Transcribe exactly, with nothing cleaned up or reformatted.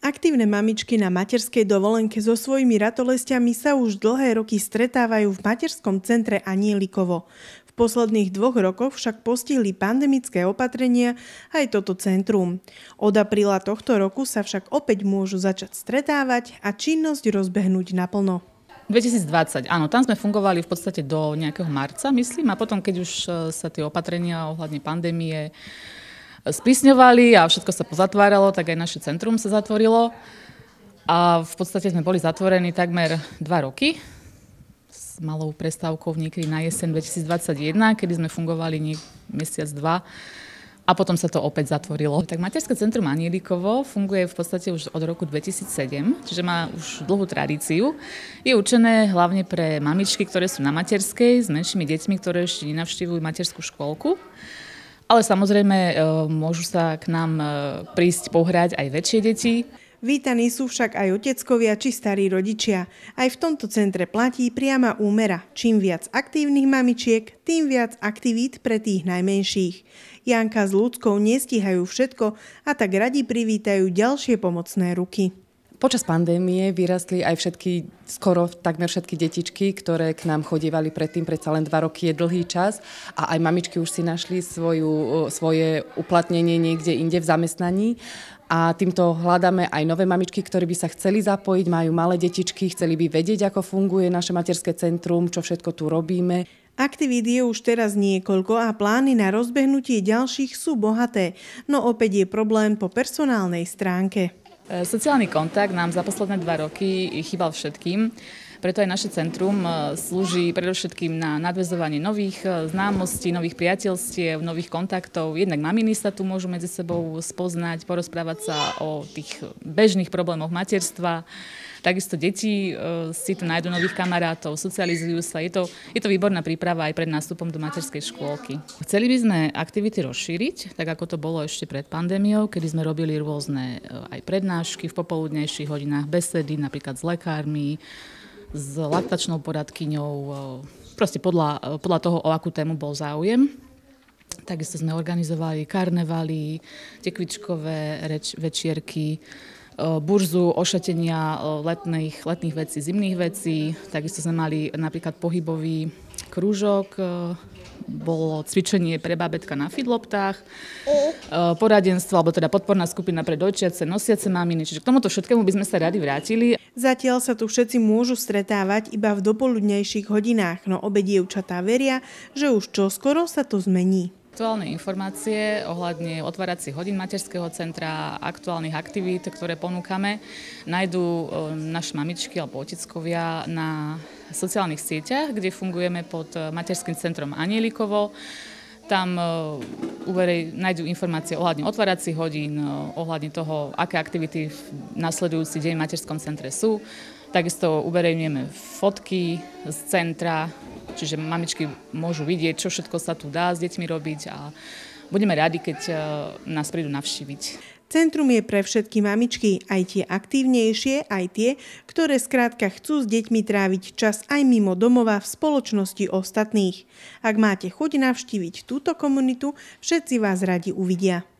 Aktívne mamičky na materskej dovolenke so svojimi ratolestiami sa už dlhé roky stretávajú v materskom centre Anielikovo. V posledných dvoch rokoch však postihli pandemické opatrenia aj toto centrum. Od apríla tohto roku sa však opäť môžu začať stretávať a činnosť rozbehnúť naplno. dvetisícdvadsať, áno, tam sme fungovali v podstate do nejakého marca, myslím, a potom, keď už sa tie opatrenia ohľadne pandémie sprísňovali a všetko sa pozatváralo, tak aj naše centrum sa zatvorilo. A v podstate sme boli zatvorení takmer dva roky s malou prestávkou niekedy na jeseň dvetisícdvadsaťjeden, kedy sme fungovali nie mesiac, dva. A potom sa to opäť zatvorilo. Tak materské centrum Anielikovo funguje v podstate už od roku dvetisícsedem, čiže má už dlhú tradíciu. Je určené hlavne pre mamičky, ktoré sú na materskej, s menšími deťmi, ktoré ešte nenavštívujú materskú škôlku. Ale samozrejme môžu sa k nám prísť pohrať aj väčšie deti. Vítaní sú však aj oteckovia či starí rodičia. Aj v tomto centre platí priama úmera. Čím viac aktívnych mamičiek, tým viac aktivít pre tých najmenších. Janka s Ľudskou nestíhajú všetko a tak radi privítajú ďalšie pomocné ruky. Počas pandémie vyrastli aj všetky, skoro takmer všetky detičky, ktoré k nám chodievali predtým, predsa len dva roky je dlhý čas a aj mamičky už si našli svoju, svoje uplatnenie niekde inde v zamestnaní. A týmto hľadáme aj nové mamičky, ktoré by sa chceli zapojiť, majú malé detičky, chceli by vedieť, ako funguje naše materské centrum, čo všetko tu robíme. Aktivít je už teraz niekoľko a plány na rozbehnutie ďalších sú bohaté, no opäť je problém po personálnej stránke. Sociálny kontakt nám za posledné dva roky chýbal všetkým, preto aj naše centrum slúži predovšetkým na nadväzovanie nových známostí, nových priateľstiev, nových kontaktov. Jednak maminy sa tu môžu medzi sebou spoznať, porozprávať sa o tých bežných problémoch materstva. Takisto deti si tu nájdu nových kamarátov, socializujú sa. Je to, je to výborná príprava aj pred nástupom do materskej škôlky. Chceli by sme aktivity rozšíriť, tak ako to bolo ešte pred pandémiou, kedy sme robili rôzne aj prednášky v popoludnejších hodinách, besedy, napríklad s lekármi, s laktačnou poradkyňou, proste podľa, podľa toho, o akú tému bol záujem. Takisto sme organizovali karnevaly, tekvičkové reč, večierky, burzu ošatenia letných, letných vecí, zimných vecí. Takisto sme mali napríklad pohybový krúžok, bolo cvičenie pre bábätka na fidloptách, poradenstvo, alebo teda podporná skupina pre dojčiace, nosiace maminy. Čiže k tomuto všetkému by sme sa radi vrátili. Zatiaľ sa tu všetci môžu stretávať iba v dopoludnejších hodinách, no obe dievčatá veria, že už čoskoro sa to zmení. Aktuálne informácie ohľadne otváracích hodín materského centra, aktuálnych aktivít, ktoré ponúkame, nájdú naše mamičky alebo oteckovia na sociálnych sieťach, kde fungujeme pod materským centrom Anielikovo. Tam uverej, nájdú informácie ohľadne otváracích hodín, ohľadne toho, aké aktivity v nasledujúci deň v materskom centre sú. Takisto uverejňujeme fotky z centra, čiže mamičky môžu vidieť, čo všetko sa tu dá s deťmi robiť a budeme radi, keď nás prídu navštíviť. Centrum je pre všetky mamičky, aj tie aktívnejšie, aj tie, ktoré skrátka chcú s deťmi tráviť čas aj mimo domova v spoločnosti ostatných. Ak máte chuť navštíviť túto komunitu, všetci vás radi uvidia.